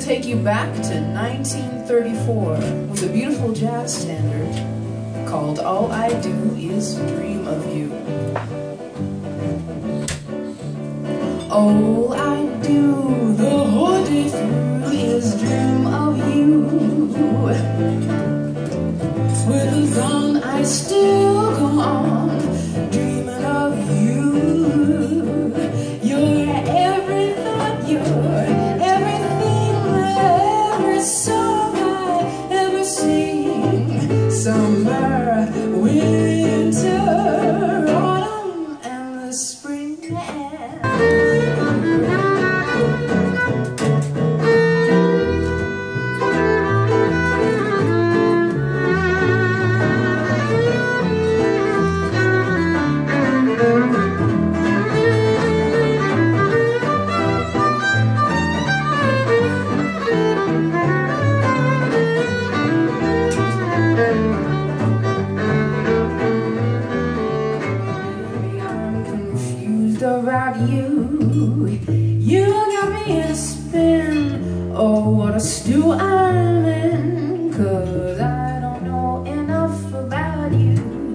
take you back to 1934 with a beautiful jazz standard called All I Do Is Dream of You. All I do the whole day through is dream of you. With a gun I still go on dreaming of you. You're every thought, you're everything, every song I ever sing. Summer, winter, autumn, and the spring. About you, you got me in a spin. Oh, what a stew I'm in, 'cause I don't know enough about you.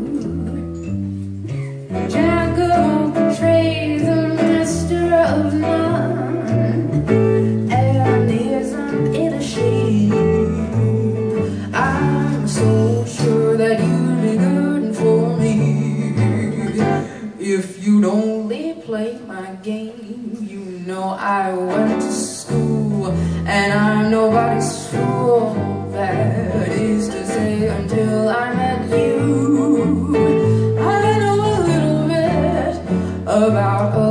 Jack of trades, the master of none, and isn't it a shame? I'm so sure that you'd be good for me if you'd only play my game. You know I went to school and I'm nobody's fool. That is to say, until I met you, I know a little bit about